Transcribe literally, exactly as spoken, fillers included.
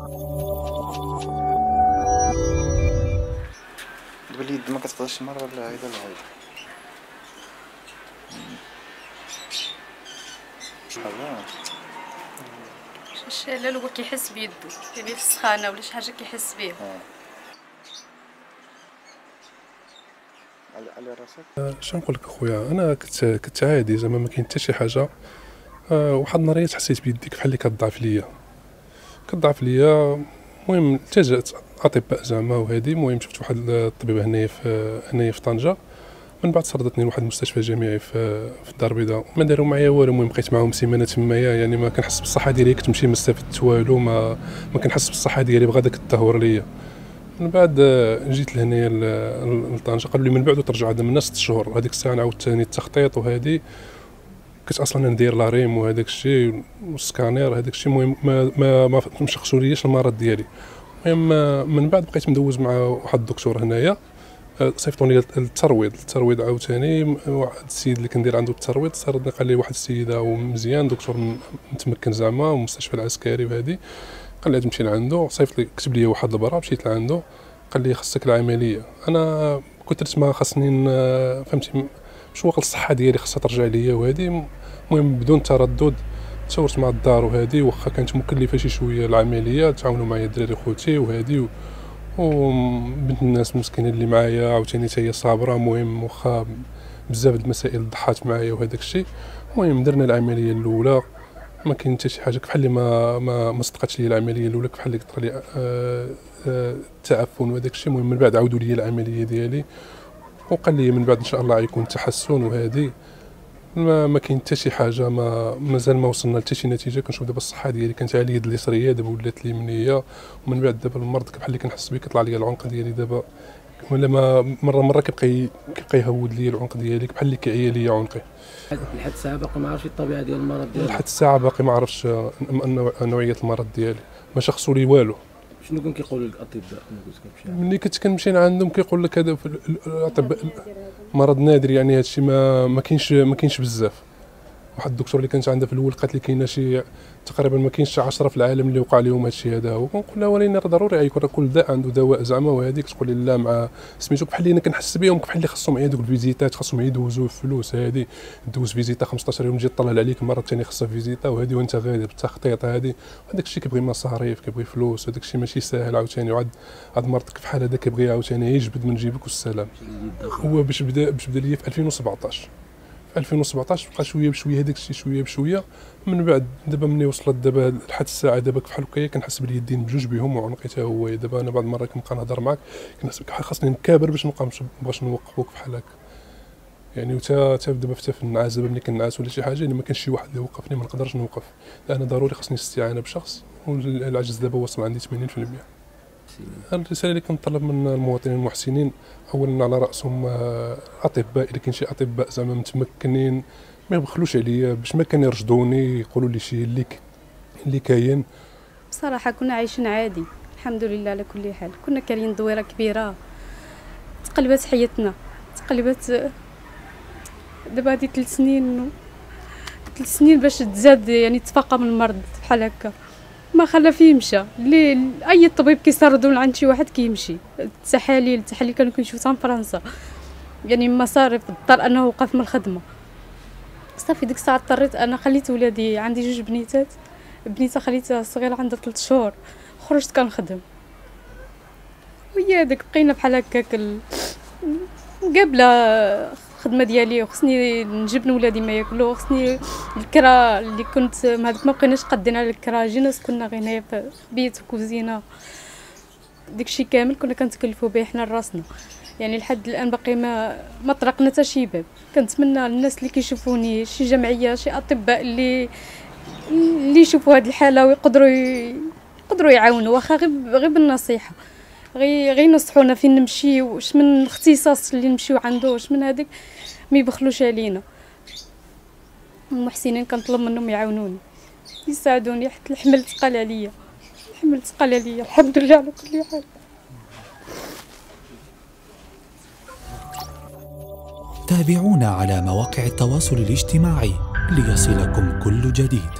دابا اليد ما كتقدرش مرة ولا هيدا ولا هيدا شحال الشلال هو كيحس بيدو، يعني في السخانه ولا شي حاجه كيحس بيها. على على راسك اش نقول لك اخويا، انا كنت كنت عادي زعما ما كاين حتى شي حاجه. أه واحد النهار حسيت بيديك بحال اللي كتضعف ليا كتضعف ليا المهم التجأت اطباء زعما وهادي. المهم شفت واحد الطبيب هنايا في هنايا في طنجه، من بعد سردتني لواحد المستشفى جامعي في في الدار البيضاء. ما داروا معايا والو، المهم بقيت معاهم سيمانه تمايا، يعني ما كنحس بالصحه ديالي كتمشي ما استفدت والو، ما ما كنحس بالصحه ديالي بغا داك التهور ليا. من بعد جيت لهنايا لطنجه، قالوا لي من بعد ترجع هذا من ست شهور. هذيك الساعه نعاود ثاني التخطيط وهذه كنت اصلا ندير لاريم وهذاك الشيء والسكانير هذاك الشيء. المهم ما ما ما مشخصوليش المرض ديالي. المهم من بعد بقيت مدوز مع واحد الدكتور هنايا، صيفطوني للترويض. الترويض عاوتاني واحد السيد اللي كندير عنده الترويض سردني، قال لي واحد السيد ومزيان دكتور متمكن زعما والمستشفى العسكري وهذه، قال لي تمشي لعنده. صيفط لي كتب لي واحد البرا، مشيت لعنده قال لي خصك العمليه. انا كنت تسمى خاصني فهمتي مش واقع الصحه ديالي خاصها ترجع ليا وهذه. المهم بدون تردد تشاورت مع الدار وهذه، واخا كانت مكلفه شي شويه العمليه، تعاونوا معايا الدراري خوتي وهذه وبنت الناس المسكينه اللي معايا عاوتاني حتى هي صابره. المهم واخا بزاف د المسائل ضحات معايا وهذاك الشيء. المهم درنا العمليه الاولى، ما كاين حتى شي حاجه بحال اللي ما ما, ما صدقاتش لي العمليه الاولى، بحال اللي طرا لي آه آه التعفن وهذاك الشيء. المهم من بعد عاودوا لي العمليه ديالي، وقال لي من بعد ان شاء الله غيكون تحسن وهذه. ما, ما كاين حتى شي حاجه، ما مازال ما وصلنا لحتى شي نتيجه. كنشوف دابا الصحه ديالي كانت على اليد اليسريه دابا ولات اليمنيه، ومن بعد دابا المرض بحال اللي كنحس به كيطلع لي العنق ديالي دابا، ولا ما مره مره كيبقى كيبقى يهود لي العنق ديالي بحال اللي كيعيا لي عنقي. لحد الساعه باقي ما عرفتش الطبيعه ديال المرض ديالي. لحد الساعه باقي ما عرفتش نوعيه المرض ديالي، ما شخصوا لي والو. شنو كان كيقولوا لك الاطباء ملي كنت كنمشي عندهم كيقول لك هذا الاطباء مرض نادر، يعني هذا الشيء ما ما كاينش ما كاينش بزاف. واحد الدكتور اللي كانت عندها في الاول قالت لي كاينه شي تقريبا ما كاينش عشرة في العالم اللي وقع لهم هذا الشيء هذا. وكنقول لها ولكن راه ضروري يكون كل داء عنده دواء زعما. وهذيك تقول لي لا مع سميتو بحال اللي انا كنحس بهم بحال اللي خاصهم يعيدوا الفيزيتات، خاصهم يدوزوا الفلوس. هذه دوز فيزيتا خمسطاش يوم تجي تطلع عليك المره الثانيه خاصها فيزيتا وهذه وانت غادي بالتخطيط هذه. هذاك الشيء كيبغي مصاريف كيبغي فلوس، هذاك الشيء ماشي ساهل عاوتاني. وعاد عاد مرضك بحال هذا كيبغي عاوتاني يجبد من جيبك والسلام. هو باش بدا باش بدا ليا في ألفين وسبعطاش في ألفين وسبعطاش بقى شويه بشويه هذاك الشيء شويه بشويه. من بعد دابا ملي وصلت دابا لحد الساعه دابا بحال هكايا كنحس باليدين بجوج بهم وعنقي حتى هو. دابا انا بعض المرات كنبقى نهضر معاك كنحس بحال خاصني نكابر باش نبقى باش نوقفوك بحال هكا يعني. وتا تا دابا حتى في النعاس دابا ملي كنعس ولا شي حاجه يعني ما كانش شي واحد اللي يوقفني ما نقدرش نوقف. انا ضروري خاصني الاستعانه بشخص، والعجز دابا وصل عندي ثمانين في المية. الرساله اللي كنطلب من المواطنين المحسنين اولا على راسهم اطباء، اذا كاين شي اطباء زعما متمكنين ما يبخلوش عليا باش ما كان يرشدوني يقولوا لي شي اللي اللي كاين. بصراحه كنا عايشين عادي الحمد لله على كل حال. كنا كارين دويره كبيره تقلبات حياتنا تقلبات. دابا هادي ثلاث سنين ثلاث سنين باش تزاد يعني تفاقم المرض بحال هكا ما خلى فيه مشى. اللي اي طبيب كيسردوا عند شي واحد كيمشي. التحاليل التحاليل كانوا كنشوفوها في فرنسا يعني مصاريف اضطر انه وقف من الخدمه. صافي ديك الساعه اضطريت انا خليت ولادي، عندي جوج بنيتات، بنيته خليتها صغيره عندها ثلاث شهور خرجت كنخدم ويا داك بقينا بحال هكاك قابله الخدمه ديالي وخصني نجبن ولادي ما ياكلوا، خصني الكرا اللي كنت هذيك ما بقيناش قادين على الكرا، جينا سكننا غير هنايا في بيت وكوزينه. داكشي كامل كنا كنتكلفوا به حنا راسنا يعني. لحد الان باقي ما ما طرقنا حتى شي باب. كنتمنى الناس اللي كيشوفوني شي جمعيه شي اطباء اللي اللي يشوفوا هذه الحاله ويقدروا يقدروا يعاونوا واخا غير غير بالنصيحه، غير غير ينصحونا فين نمشي واش من الاختصاص اللي نمشيو عنده واش من هذاك ما يبخلوش علينا. المحسنين كنطلب منهم يعاونوني يساعدوني حتى الحمل ثقل عليا الحمل ثقل عليا الحمد لله على كل حال. تابعونا على مواقع التواصل الاجتماعي ليصلكم كل جديد.